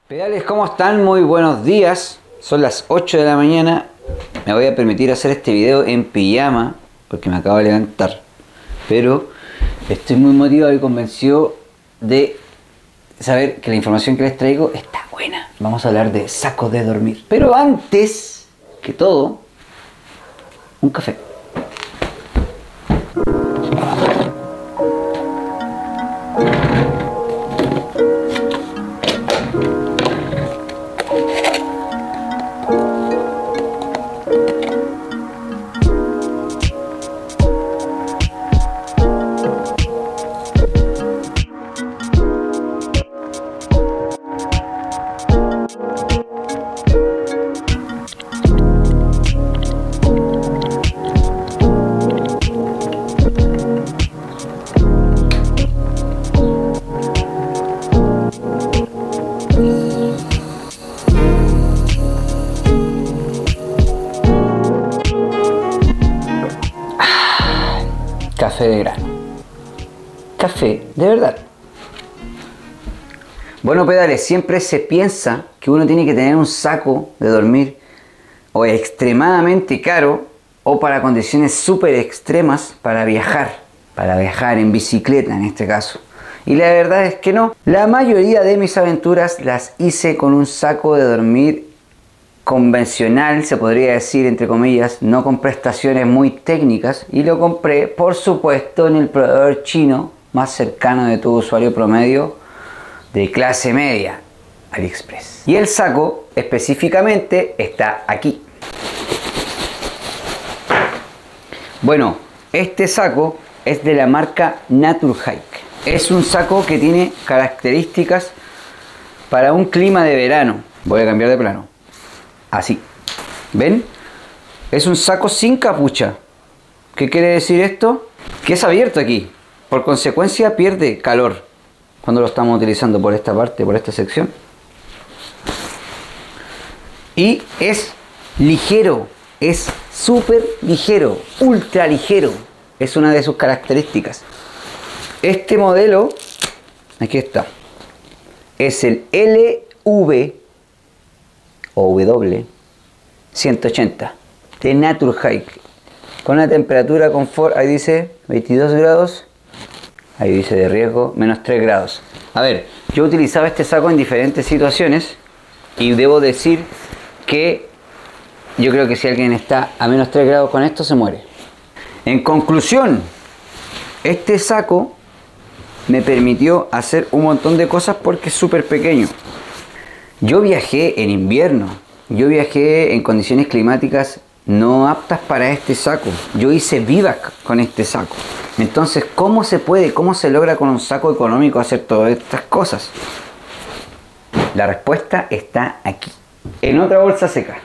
Pedales, ¿cómo están? Muy buenos días. Son las 8 de la mañana. Me voy a permitir hacer este video en pijama porque me acabo de levantar. Pero estoy muy motivado y convencido de saber que la información que les traigo está buena. Vamos a hablar de sacos de dormir. Pero antes que todo, un café. Café de grano. Café de verdad. Bueno, pedales, siempre se piensa que uno tiene que tener un saco de dormir o extremadamente caro o para condiciones súper extremas para viajar en bicicleta en este caso. Y la verdad es que no. La mayoría de mis aventuras las hice con un saco de dormir convencional, se podría decir, entre comillas, no con prestaciones muy técnicas, y lo compré por supuesto en el proveedor chino más cercano de todo usuario promedio de clase media, AliExpress. Y el saco específicamente está aquí. Bueno, este saco es de la marca Naturhike. Es un saco que tiene características para un clima de verano. Voy a cambiar de plano. Así, ¿ven? Es un saco sin capucha. ¿Qué quiere decir esto? Que es abierto aquí. Por consecuencia pierde calor cuando lo estamos utilizando por esta parte, por esta sección. Y es ligero, es súper ligero, ultra ligero. Es una de sus características. Este modelo, aquí está, es el LV o W 180 de Naturhike, con una temperatura confort, ahí dice 22 grados, ahí dice de riesgo menos 3 grados. A ver, yo utilizaba este saco en diferentes situaciones y debo decir que yo creo que si alguien está a menos 3 grados con esto se muere. En conclusión, este saco me permitió hacer un montón de cosas porque es súper pequeño. Yo viajé en invierno, yo viajé en condiciones climáticas no aptas para este saco. Yo hice vivac con este saco. Entonces, ¿cómo se puede, cómo se logra con un saco económico hacer todas estas cosas? La respuesta está aquí. En otra bolsa seca,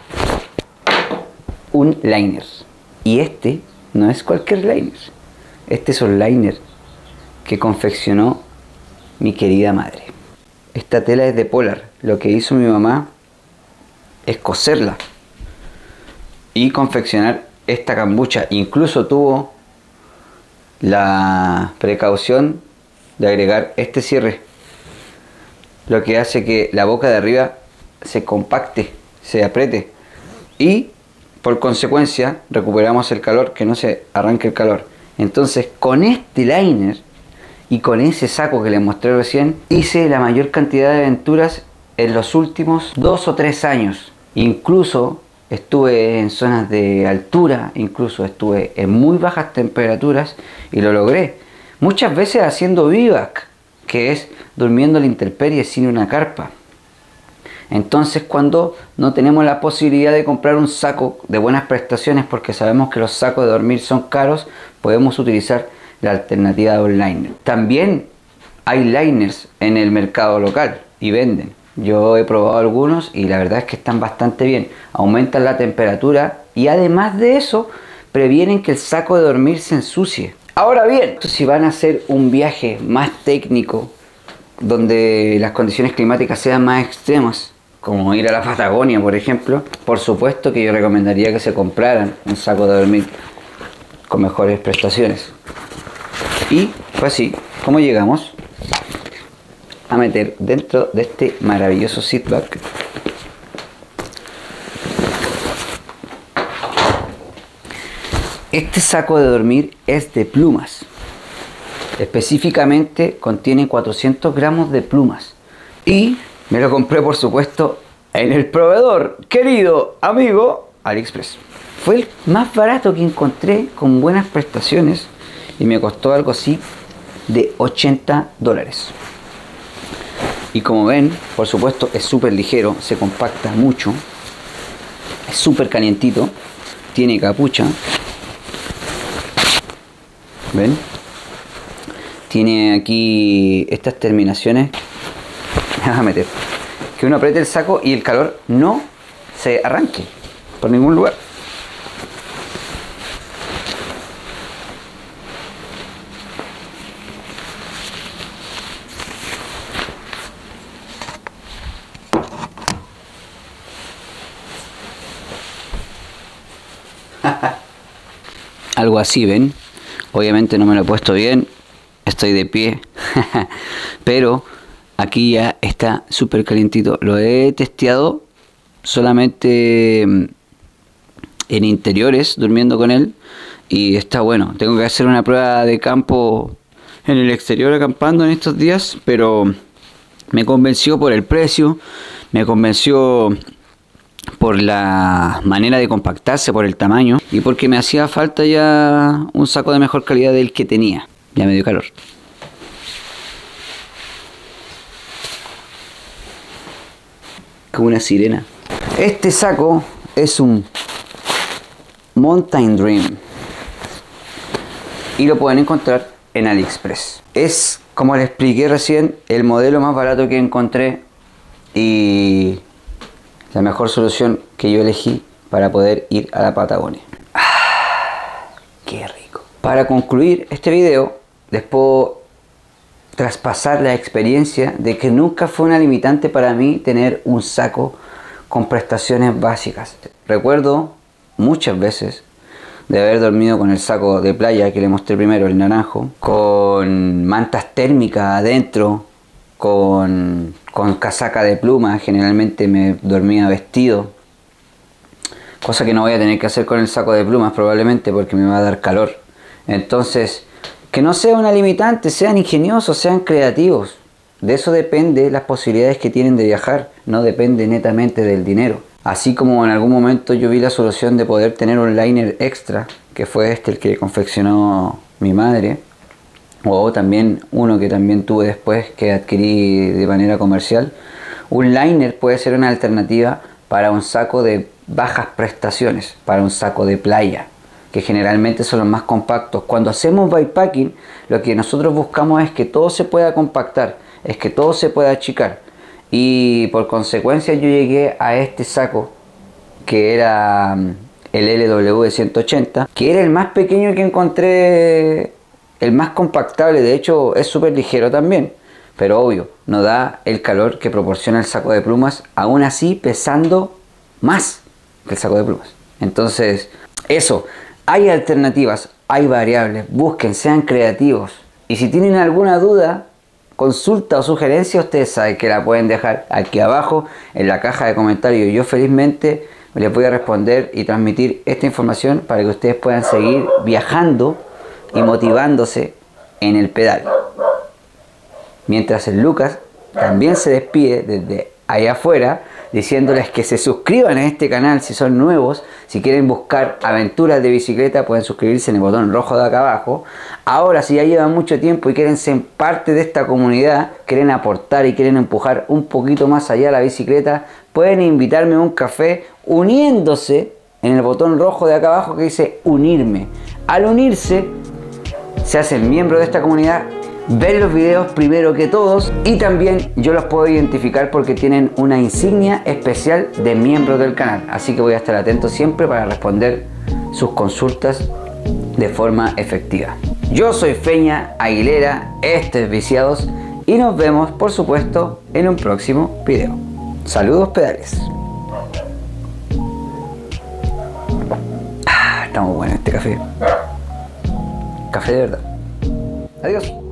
un liner. Y este no es cualquier liner. Este es un liner que confeccionó mi querida madre. Esta tela es de Polar. Lo que hizo mi mamá es coserla y confeccionar esta cambucha. Incluso tuvo la precaución de agregar este cierre, lo que hace que la boca de arriba se compacte, se apriete y por consecuencia recuperamos el calor, que no se arranque el calor. Entonces, con este liner y con ese saco que les mostré recién, hice la mayor cantidad de aventuras en los últimos 2 o 3 años. Incluso estuve en zonas de altura, incluso estuve en muy bajas temperaturas y lo logré. Muchas veces haciendo vivac, que es durmiendo a la intemperie sin una carpa. Entonces, cuando no tenemos la posibilidad de comprar un saco de buenas prestaciones, porque sabemos que los sacos de dormir son caros, podemos utilizar la alternativa de un liner. También hay liners en el mercado local y venden. Yo he probado algunos y la verdad es que están bastante bien. Aumentan la temperatura y además de eso previenen que el saco de dormir se ensucie. Ahora bien, si van a hacer un viaje más técnico, donde las condiciones climáticas sean más extremas, como ir a la Patagonia por ejemplo, por supuesto que yo recomendaría que se compraran un saco de dormir con mejores prestaciones. Y fue así como llegamos a meter dentro de este maravilloso zipbag. Este saco de dormir es de plumas. Específicamente contiene 400 gramos de plumas. Y me lo compré, por supuesto, en el proveedor querido amigo AliExpress. Fue el más barato que encontré, con buenas prestaciones, y me costó algo así de $80. Y como ven, por supuesto, es súper ligero, se compacta mucho, es súper calientito, tiene capucha, ¿ven? Tiene aquí estas terminaciones, me vas a meter, que uno apriete el saco y el calor no se arranque por ningún lugar. Algo así, ¿ven? Obviamente no me lo he puesto bien, estoy de pie, pero aquí ya está súper calientito. Lo he testeado solamente en interiores, durmiendo con él, y está bueno. Tengo que hacer una prueba de campo en el exterior acampando en estos días, pero me convenció por el precio, me convenció por la manera de compactarse, por el tamaño, y porque me hacía falta ya un saco de mejor calidad del que tenía. Ya me dio calor. Como una sirena. Este saco es un Mountain Dream y lo pueden encontrar en AliExpress. Es, como les expliqué recién, el modelo más barato que encontré y la mejor solución que yo elegí para poder ir a la Patagonia. ¡Qué rico! Para concluir este video, les puedo traspasar la experiencia de que nunca fue una limitante para mí tener un saco con prestaciones básicas. Recuerdo muchas veces de haber dormido con el saco de playa que le mostré primero, el naranjo, con mantas térmicas adentro, con casaca de pluma. Generalmente me dormía vestido, cosa que no voy a tener que hacer con el saco de plumas probablemente, porque me va a dar calor. Entonces, que no sea una limitante, sean ingeniosos, sean creativos. De eso depende las posibilidades que tienen de viajar, no depende netamente del dinero. Así como en algún momento yo vi la solución de poder tener un liner extra, que fue este el que confeccionó mi madre, o también uno que también tuve después, que adquirí de manera comercial. Un liner puede ser una alternativa para un saco de bajas prestaciones, para un saco de playa, que generalmente son los más compactos. Cuando hacemos bikepacking, lo que nosotros buscamos es que todo se pueda compactar, es que todo se pueda achicar, y por consecuencia yo llegué a este saco, que era el LW 180, que era el más pequeño que encontré, el más compactable. De hecho es súper ligero también, pero obvio, no da el calor que proporciona el saco de plumas, aún así pesando más que el saco de plumas. Entonces, eso, hay alternativas, hay variables, busquen, sean creativos. Y si tienen alguna duda, consulta o sugerencia, ustedes saben que la pueden dejar aquí abajo en la caja de comentarios. Yo felizmente les voy a responder y transmitir esta información para que ustedes puedan seguir viajando y motivándose en el pedal. Mientras el Lucas también se despide desde allá afuera, diciéndoles que se suscriban a este canal si son nuevos. Si quieren buscar aventuras de bicicleta, pueden suscribirse en el botón rojo de acá abajo. Ahora, si ya llevan mucho tiempo y quieren ser parte de esta comunidad, quieren aportar y quieren empujar un poquito más allá la bicicleta, pueden invitarme a un café uniéndose en el botón rojo de acá abajo que dice unirme. Al unirse, se hacen miembros de esta comunidad, ven los videos primero que todos, y también yo los puedo identificar porque tienen una insignia especial de miembros del canal. Así que voy a estar atento siempre para responder sus consultas de forma efectiva. Yo soy Feña Aguilera, esto es Viciados, y nos vemos por supuesto en un próximo video. Saludos pedales. Está muy bueno este café. Café de verdad. Adiós.